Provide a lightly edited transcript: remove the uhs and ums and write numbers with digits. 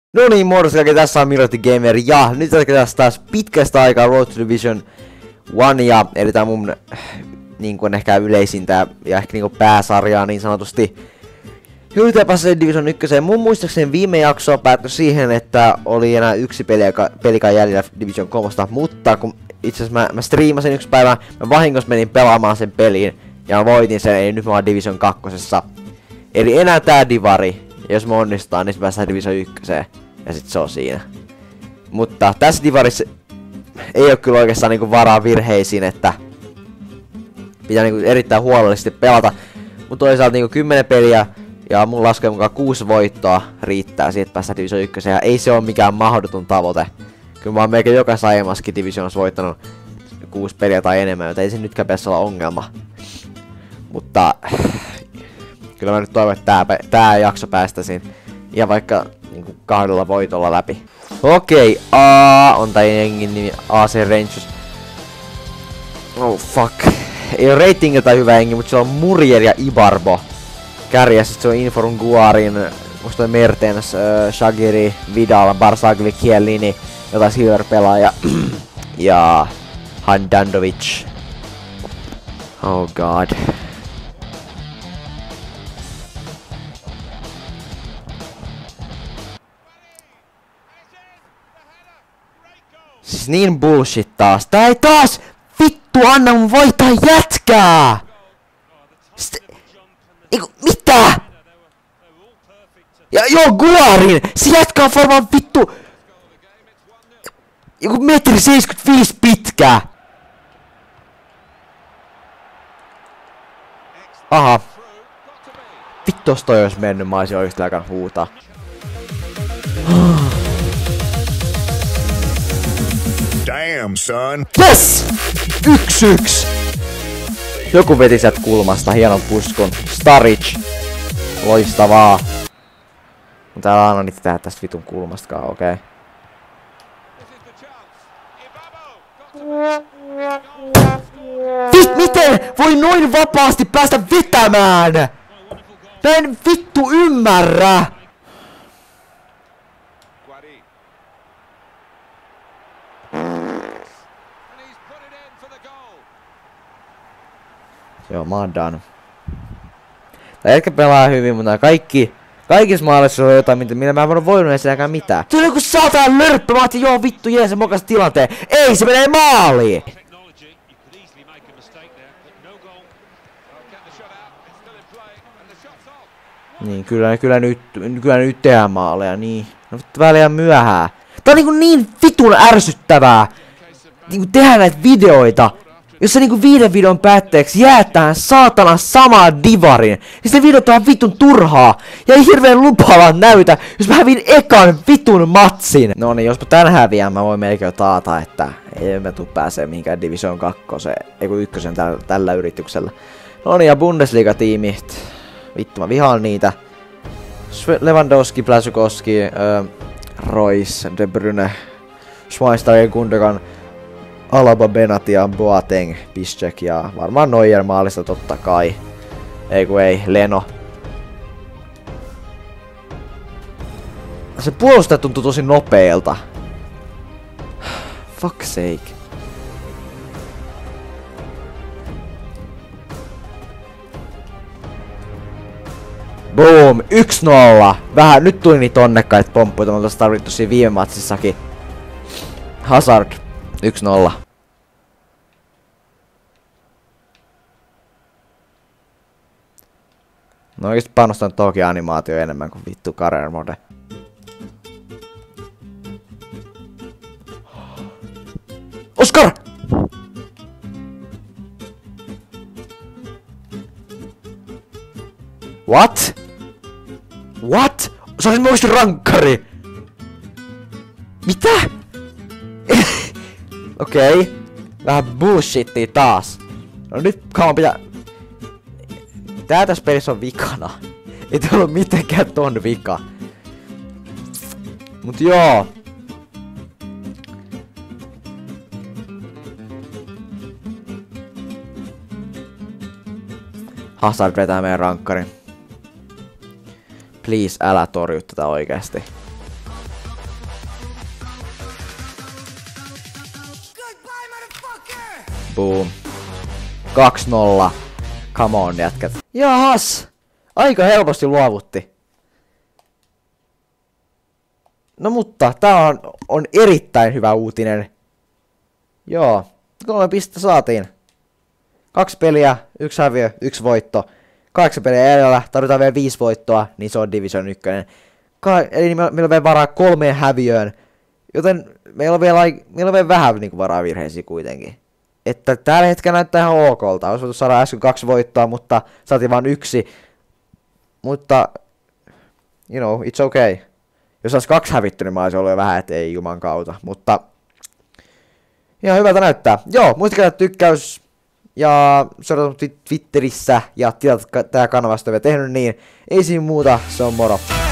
No niin, morjens kaikki, tässä on Miroti Gamer ja nyt jatketaan taas pitkästä aikaa Road to Division 1 ja eli tää mun niinku ehkä yleisintä ja ehkä niinku pääsarjaa niin sanotusti. Yritetään päästä Division 1. Mun muistaakseni viime jaksoa päättyi siihen, että oli enää yksi pelikaan jäljellä Division 3, mutta kun itse asiassa mä striimasin yksi päivä, mä vahingossa menin pelaamaan sen peliin ja mä voitin sen, eli nyt mä oon Division 2. Eli enää tää divari, ja jos me onnistutaan, niin se päästään Division 1. Ja sit se on siinä. Mutta tässä divarissa ei oo kyllä oikeastaan niinku varaa virheisiin, että pitää niinku erittäin huolellisesti pelata. Mutta toisaalta niinku 10 peliä ja mun laskelman mukaan 6 voittoa riittää siitä, että päästään Division 1. Ja ei se oo mikään mahdoton tavoite. Kyllä mä oon melkein jokaisessa aiemmassakin Divisionassa voittanut 6 peliä tai enemmän, joten ei se nytkään pitäisi olla ongelma. Mutta kyllä mä nyt toivon, että tää jakso päästäisiin. Ja vaikka niinku 2 voitolla läpi. Okei, on tää jengin nimi AC Rangers. Oh fuck. Ei oo ratingilta hyvä jengi, mut sillä on Muriel ja Ibarbo kärjessä. Se on Inform Guarin, musta toi Mertens, Shagiri, Vidal, Barsagli, Chiellini, jotain Silver-pelaaja ja Handanovic. Oh god. Siis niin bullshit taas. Tää ei taas! Vittu, anna mun voittaa jätkää! Mitä? Ja joo, Guarin! Se jätkä on varmaan vittu... Joku 1,75 m pitkä! Aha. Vittu, jos toi ois mennyt, mä oisin oikeesti alkanut huutaa. Damn, son. Yes! 1-1! Joku veti sieltä kulmasta hienon puskun. Staric. Loistavaa. Mutta täällä on niitä tehdä tästä vitun kulmastakaan, okei. Miten voi noin vapaasti päästä vetämään? Mä en vittu ymmärrä! Joo, mä oon done. Tää jätkä pelaa hyvin, mutta kaikissa maalissa on jotain, millä mä en voinut edes tehdäkään mitään. Se on joku saatana lörppö, mä ajattelin, joo vittu jees, se mokas tilanteen. Ei, se menee maaliin! Niin, kyllä nyt tehdään maaleja, niin. No vittu väliä myöhään. Tää on niin vitun ärsyttävää! Niinku tehdä näitä videoita! Jos se niinku 5 videon päätteeksi jää tähän saatana samaan divarin, niin se videot on vitun turhaa. Ja ei hirveen lupaavan näytä, jos mä hävin ekan vitun matsin. No niin, jospa tän häviän, mä voin melkein taata, että ei me tuu pääsee mihinkään Division 2, ei kun 1 tällä yrityksellä. No niin, ja Bundesliga-tiimit. Vittu, mä vihaan niitä. Lewandowski, Błaszczykowski, Royce, De Bruyne, Schweinsteiger, Gundogan, Alaba, Benatia, Boateng, Piszczek ja varmaan Neuer maalista totta kai. Ei, Leno. Se puolustaja tuntuu tosi nopeelta. Fuck sake. Boom! 1-0! Vähän, nyt tuli niitä onnekkaita pomppuita, mutta tarvittu siinä viime matsissakin. Hazard. 1-0. No oikeesti panostan toki animaatio enemmän kuin vittu career mode. Oskar! What? What? Se oli muista rankkari! Mitä? Okei. Vähän bullshittia taas. No nyt kauan pitää... Tää tässä pelissä on vikana. Ei tää ollut mitenkään ton vika. Mut joo. Hazard vetää meidän rankkarin. Please, älä torju tätä oikeesti. Boom. 2-0. Come on, jätkät. Jahas! Aika helposti luovutti. No mutta, tää on erittäin hyvä uutinen. Joo, 3 pistettä saatiin. 2 peliä, 1 häviö, 1 voitto. 8 peliä edellä, tarvitaan vielä 5 voittoa, niin se on Division 1. Eli meillä on vielä varaa 3 häviöön. Joten meillä on vielä vähän niinku varaa virheisiin kuitenkin. Että tällä hetkellä näyttää ihan okolta. Olisi voitu saada äsken 2 voittoa, mutta saatiin vain 1. Mutta, you know, it's okay. Jos olisi 2 hävitty, niin mä olisin ollut jo vähän, että ei juman kautta. Mutta, ihan hyvältä näyttää. Joo, muistakaa tykkäys. Ja seurataan Twitterissä ja tiedät tää kanavasta on vielä tehnyt niin. Ei siinä muuta, se on moro.